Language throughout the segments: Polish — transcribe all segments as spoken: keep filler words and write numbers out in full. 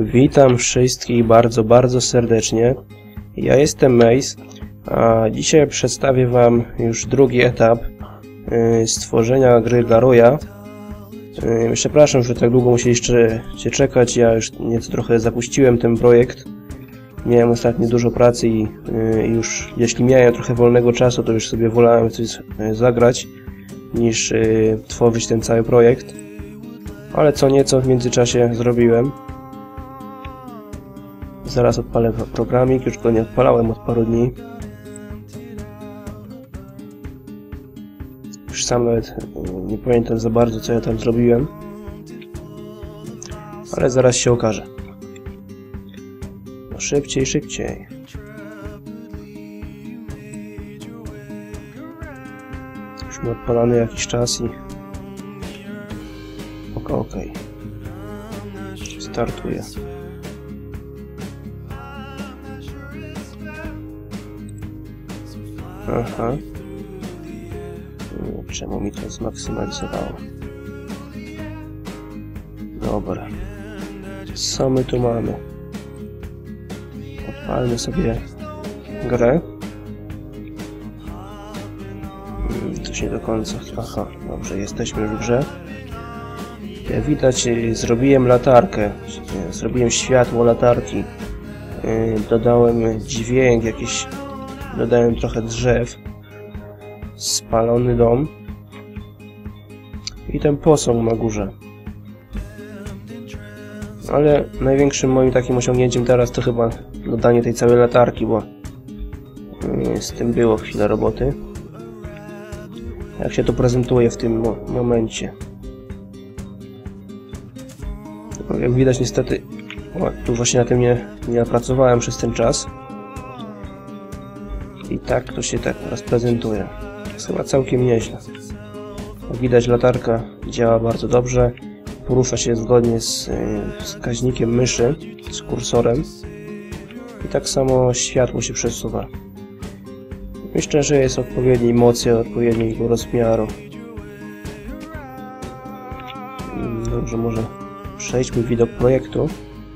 Witam wszystkich bardzo, bardzo serdecznie. Ja jestem Mace, a dzisiaj przedstawię Wam już drugi etap yy, stworzenia gry dla Roya. Yy, przepraszam, że tak długo musieliście czekać, ja już nieco trochę zapuściłem ten projekt. Miałem ostatnio dużo pracy i yy, już jeśli miałem trochę wolnego czasu, to już sobie wolałem coś yy, zagrać, niż yy, tworzyć ten cały projekt. Ale co nieco w międzyczasie zrobiłem. Zaraz odpalę programik, już go nie odpalałem od paru dni. Już sam nawet nie pamiętam za bardzo, co ja tam zrobiłem. Ale zaraz się okaże. No szybciej, szybciej. Już mi odpalany jakiś czas i... Ok, ok. Startuję. Aha. Czemu mi to zmaksymalizowało? Dobra. Co my tu mamy? Odpalmy sobie grę. To nie do końca. Aha, dobrze, jesteśmy już w grze. Jak widać, zrobiłem latarkę. Zrobiłem światło latarki. Dodałem dźwięk, jakiś... Dodałem trochę drzew, spalony dom i ten posąg na górze. Ale największym moim takim osiągnięciem teraz to chyba dodanie tej całej latarki, bo z tym było chwilę roboty. Jak się to prezentuje w tym mo momencie. Jak widać niestety, o, tu właśnie na tym nie, nie pracowałem przez ten czas. I tak to się tak teraz prezentuje. Jest chyba całkiem nieźle. Jak widać, latarka działa bardzo dobrze. Porusza się zgodnie z wskaźnikiem myszy, z kursorem. I tak samo światło się przesuwa. Myślę, że jest odpowiedniej mocy, odpowiedniego rozmiaru. Dobrze, może przejdźmy w widok projektu.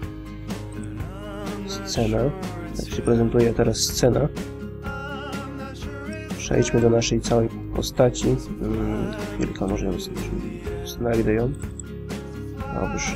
Scena. Jak się prezentuje teraz scena. Przejdźmy do naszej całej postaci. Hmm, chwilkę, może ją znajdę ją. Dobrze.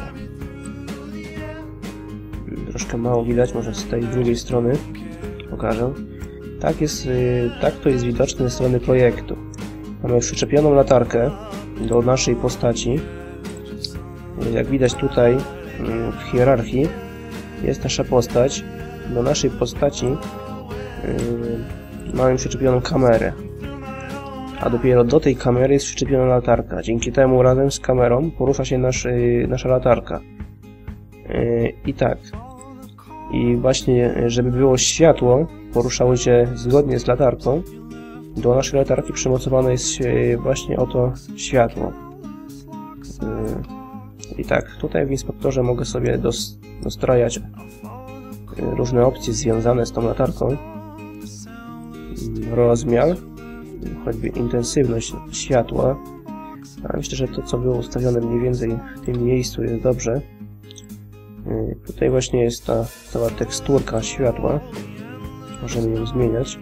Troszkę mało widać, może z tej drugiej strony pokażę. Tak jest, tak to jest widoczne ze strony projektu. Mamy przyczepioną latarkę do naszej postaci. Jak widać tutaj w hierarchii jest nasza postać. Do naszej postaci mamy przyczepioną kamerę, a dopiero do tej kamery jest przyczepiona latarka. Dzięki temu razem z kamerą porusza się nasz, nasza latarka. Yy, I tak. I właśnie, żeby było światło, poruszało się zgodnie z latarką, do naszej latarki przymocowane jest właśnie oto światło. Yy, I tak, tutaj w inspektorze mogę sobie dos dostrajać różne opcje związane z tą latarką. Rozmiar, choćby intensywność światła. A myślę, że to, co było ustawione mniej więcej w tym miejscu, jest dobrze. Yy, tutaj właśnie jest ta cała teksturka światła. Możemy ją zmieniać.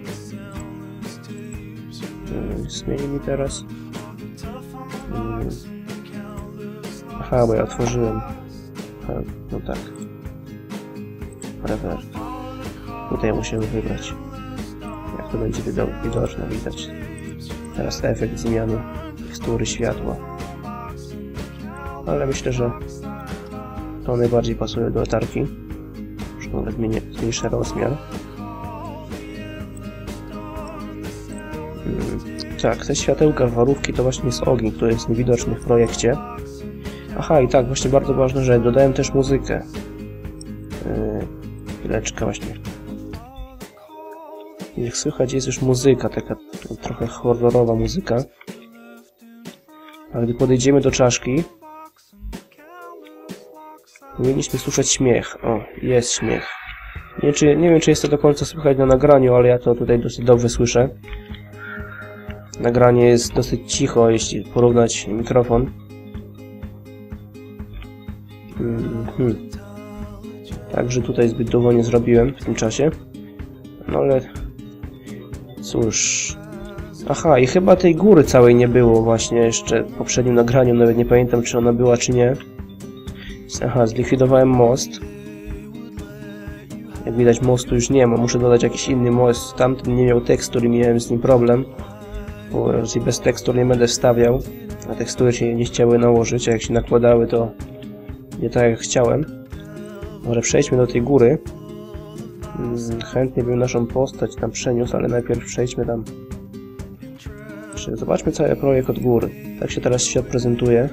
Yy, zmieni mi teraz. Yy. Aha, bo ja otworzyłem. Aha, no tak. Revert. Tutaj musimy wybrać. Jak to będzie widoczne, widać. Teraz efekt zmiany tekstury światła. Ale myślę, że to najbardziej pasuje do latarki. Już nawet zmniejszę rozmiar. Hmm. Tak, te światełka, warówki to właśnie jest ogień, który jest niewidoczny w projekcie. Aha, i tak, właśnie bardzo ważne, że dodałem też muzykę. Yy, chwileczkę właśnie. Jak słychać, jest już muzyka, taka trochę horrorowa muzyka. A gdy podejdziemy do czaszki, powinniśmy słyszeć śmiech. O, jest śmiech. Nie, czy, nie wiem, czy jest to do końca słychać na nagraniu, ale ja to tutaj dosyć dobrze słyszę. Nagranie jest dosyć cicho, jeśli porównać mikrofon. Hmm. Także tutaj zbyt długo nie zrobiłem w tym czasie. No ale cóż. Aha, i chyba tej góry całej nie było właśnie jeszcze w poprzednim nagraniu, nawet nie pamiętam, czy ona była, czy nie. Aha, zlikwidowałem most. Jak widać, mostu już nie ma, muszę dodać jakiś inny most. Tamten nie miał tekstur i miałem z nim problem, bo raczej bez tekstur nie będę wstawiał, a tekstury się nie chciały nałożyć, a jak się nakładały, to nie tak jak chciałem. Może przejdźmy do tej góry. Chętnie bym naszą postać tam przeniósł, ale najpierw przejdźmy tam. Zobaczmy cały projekt od góry. Tak się teraz świat prezentuje.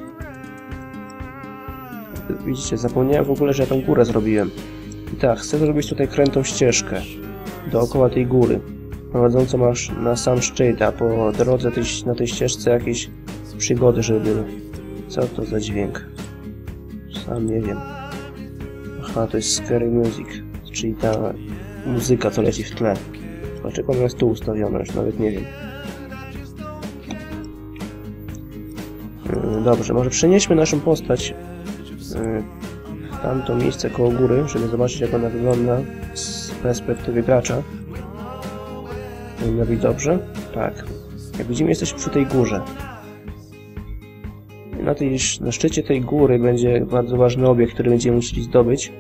Widzicie, zapomniałem w ogóle, że ja tą górę zrobiłem. I tak, chcę zrobić tutaj krętą ścieżkę dookoła tej góry, prowadzącą aż na sam szczyt, a po drodze tej, na tej ścieżce jakieś przygody, żeby były. Co to za dźwięk? Sam nie wiem. Aha, to jest Scary Music, czyli ta muzyka, co leci w tle. Dlaczego ona jest tu ustawiona? Już nawet nie wiem. Dobrze, może przenieśmy naszą postać w tamto miejsce koło góry, żeby zobaczyć, jak ona wygląda z perspektywy gracza. Powinno być dobrze? Tak. Jak widzimy, jesteśmy przy tej górze. Na, tej, na szczycie tej góry będzie bardzo ważny obiekt, który będziemy musieli zdobyć.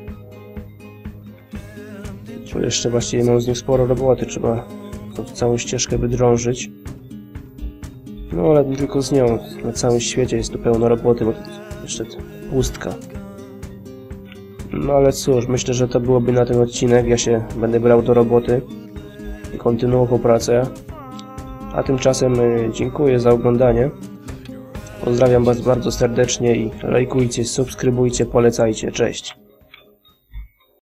Tu jeszcze właściwie mam z nim sporo roboty, trzeba tą całą ścieżkę wydrążyć. No ale nie tylko z nią, na całym świecie jest tu pełno roboty, bo to jeszcze pustka. No ale cóż, myślę, że to byłoby na ten odcinek. Ja się będę brał do roboty i kontynuował pracę. A tymczasem dziękuję za oglądanie. Pozdrawiam Was bardzo serdecznie i lajkujcie, subskrybujcie, polecajcie. Cześć!